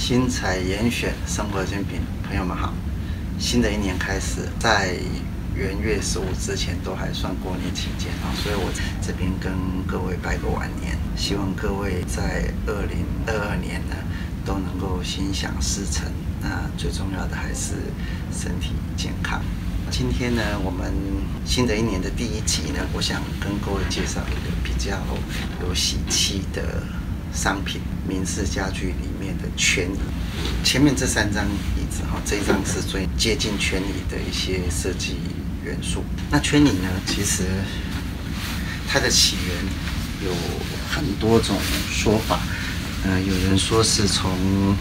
精彩严选生活精品，朋友们好！新的一年开始，在元月15之前都还算过年期间啊，所以我这边跟各位拜个晚年，希望各位在2022年呢都能够心想事成。那最重要的还是身体健康。今天呢，我们新的一年的第一集呢，我想跟各位介绍一个比较有喜气的商品——明式家具里面的圈椅。前面这3张椅子哈，这一张是最接近圈椅的一些设计元素。那圈椅呢，其实它的起源有很多种说法。有人说是从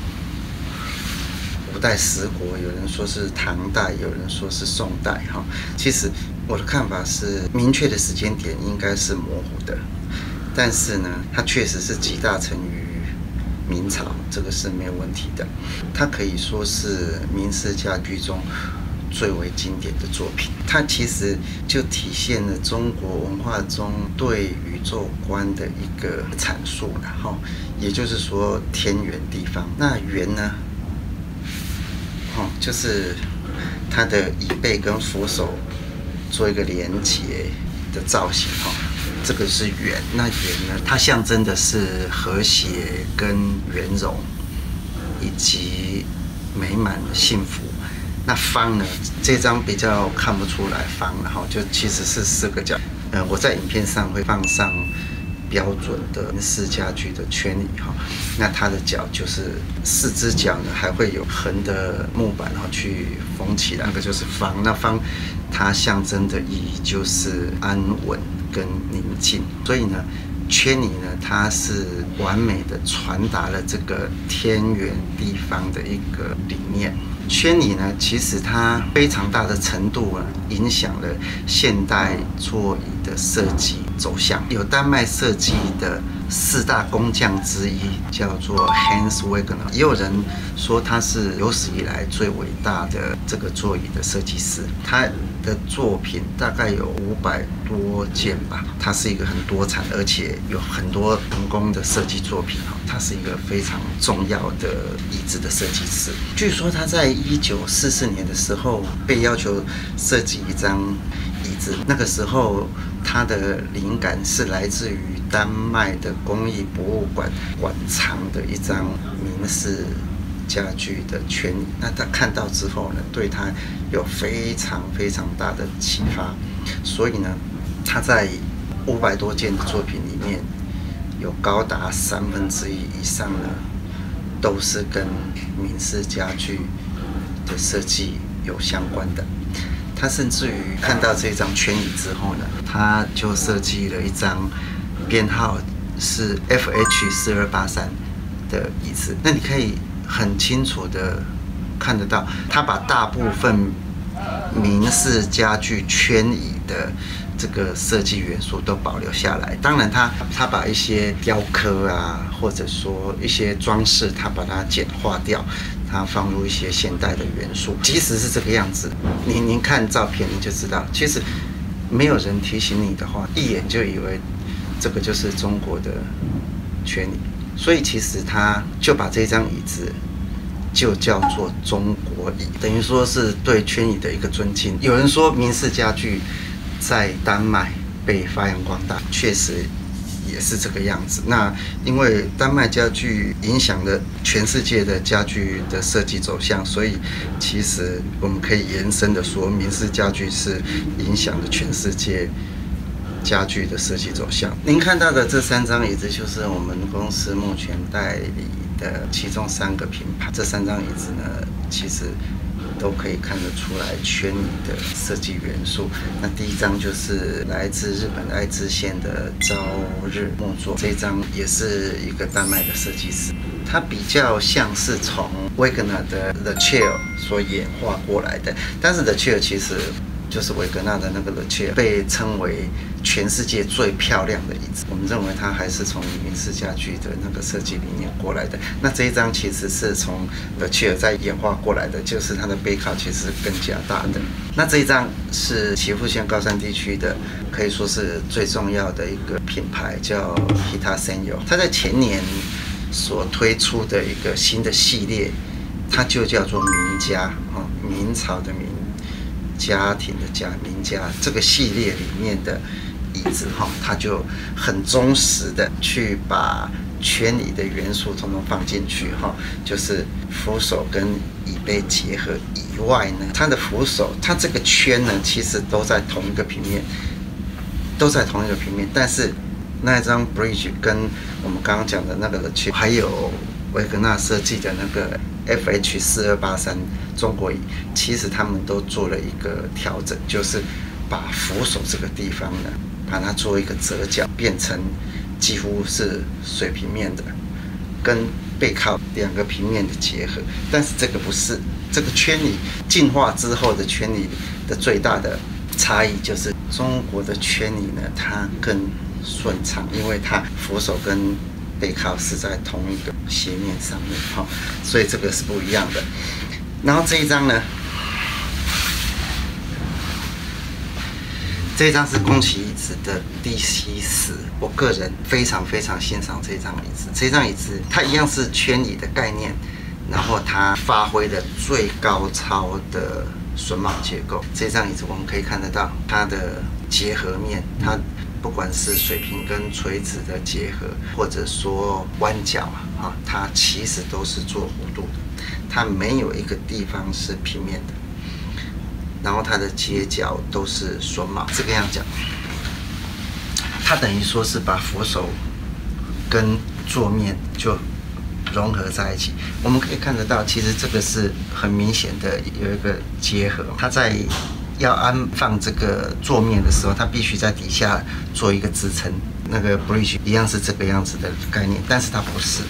古代十国，有人说是唐代，有人说是宋代哈。其实我的看法是，明确的时间点应该是模糊的，但是呢，它确实是集大成于明朝，这个是没有问题的。它可以说是明式家具中最为经典的作品。它其实就体现了中国文化中对宇宙观的一个阐述，然后也就是说天圆地方。那圆呢，就是它的椅背跟扶手做一个连接的造型哈。这个是圆，那圆呢，它象征的是和谐跟圆融，以及美满幸福。那方呢，这张比较看不出来方，然后就其实是4个角。我在影片上会放上标准的明式家具的圈椅哈。那它的角就是4只角呢，还会有横的木板然后去封起来，那个就是方。那方它象征的意义就是安稳跟宁静，所以呢，圈椅呢，它是完美的传达了这个天圆地方的一个理念。圈椅呢，其实它非常大的程度影响了现代座椅的设计走向。有丹麦设计的4大工匠之一，叫做 Hans Wegener， 也有人说他是有史以来最伟大的这个座椅的设计师。他的作品大概有500多件吧，他是一个很多产，而且有很多成功的设计作品。他是一个非常重要的椅子的设计师。据说他在1944年的时候被要求设计一张椅子，那个时候他的灵感是来自于丹麦的工艺博物馆馆藏的一张明式家具的圈椅。那他看到之后呢，对他有非常非常大的启发，所以呢，他在500多件的作品里面，有高达1/3以上呢，都是跟明式家具的设计有相关的。他甚至于看到这张圈椅之后呢，他就设计了一张编号是 FH4283的椅子。那你可以很清楚的看得到，他把大部分明式家具圈椅的这个设计元素都保留下来。当然他把一些雕刻啊，或者说一些装饰，他把它简化掉，他放入一些现代的元素。即使是这个样子，您看照片你就知道，其实没有人提醒你的话，一眼就以为这个就是中国的圈椅。所以其实他就把这张椅子就叫做中国椅，等于说是对圈椅的一个尊敬。有人说明式家具在丹麦被发扬光大，确实也是这个样子。那因为丹麦家具影响了全世界的家具的设计走向，所以其实我们可以延伸的说，明式家具是影响了全世界家具的设计走向。您看到的这3张椅子，就是我们公司目前代理的其中3个品牌。这3张椅子呢，其实都可以看得出来圈椅的设计元素。那第一张就是来自日本爱知县的朝日木作，这张也是一个丹麦的设计师，它比较像是从 Wegener 的 The Chair 所演化过来的，但是 The Chair 其实就是维格纳的那个 The Chair， 被称为全世界最漂亮的椅子。我们认为它还是从明式家具的那个设计理念过来的。那这一张其实是从 The Chair 再演化过来的，就是它的背靠其实更加大的。那这一张是岐阜县高山地区的，可以说是最重要的一个品牌，叫 Hitasenyo。它在前年所推出的一个新的系列，它就叫做名家明朝的明，家庭的家，名家这个系列里面的椅子它就很忠实的去把圈椅的元素统统放进去就是扶手跟椅背结合以外呢，它的扶手，它这个圈呢，其实都在同一个平面，但是那一张 bridge 跟我们刚刚讲的那个圈，还有维格纳设计的那个 FH4283中国椅，其实他们都做了一个调整，就是把扶手这个地方呢，把它做一个折角，变成几乎是水平面的，跟背靠两个平面的结合。但是这个不是，这个圈椅进化之后的圈椅的最大的差异就是中国的圈椅呢，它更顺畅，因为它扶手跟背靠是在同一个斜面上面所以这个是不一样的。然后这一张呢，这一张是宫崎椅子的DC10，我个人非常非常欣赏这张椅子。这张椅子它一样是圈椅的概念，然后它发挥了最高超的榫卯结构。这张椅子我们可以看得到它的结合面，它不管是水平跟垂直的结合，或者说弯角它其实都是做弧度的，它没有一个地方是平面的。然后它的接角都是榫卯，这个样讲，它等于说是把扶手跟座面就融合在一起。我们可以看得到，其实这个是很明显的有一个结合。它在要安放这个座面的时候，它必须在底下做一个支撑。那个 bridge 一样是这个样子的概念，但是它不是，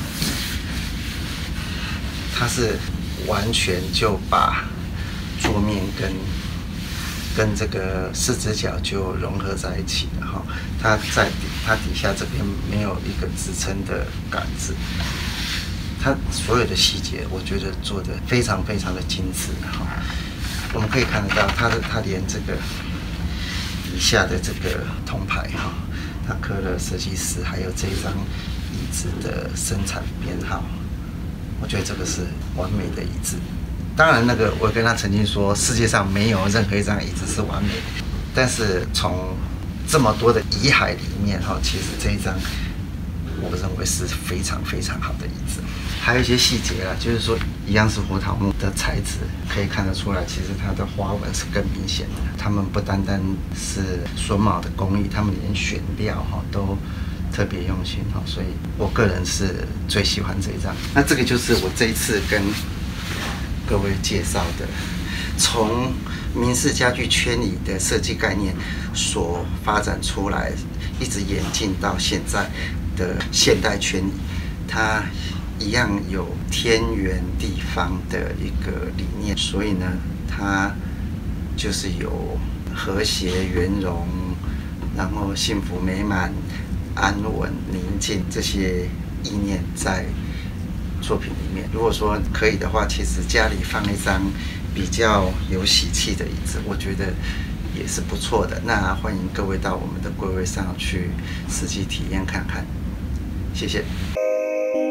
它是完全就把桌面跟这个四只脚就融合在一起了它底下这边没有一个支撑的杆子，它所有的细节我觉得做得非常非常的精致我们可以看得到它连这个底下的这个铜牌它刻了设计师还有这一张椅子的生产编号，我觉得这个是完美的椅子。当然，我跟他曾经说，世界上没有任何一张椅子是完美的。但是从这么多的椅海里面其实这一张我认为是非常非常好的椅子。还有一些细节啦，就是说一样是胡桃木的材质，可以看得出来，其实它的花纹是更明显的。他们不单单是榫卯的工艺，他们连选料都特别用心所以我个人是最喜欢这一张。那这个就是我这一次跟各位介绍的，从明式家具圈椅的设计概念所发展出来，一直演进到现在的现代圈椅，它一样有天圆地方的一个理念，所以呢，它就是有和谐圆融，然后幸福美满、安稳宁静这些意念在作品里面。如果说可以的话，其实家里放一张比较有喜气的椅子，我觉得也是不错的。那欢迎各位到我们的柜位上去实际体验看看，谢谢。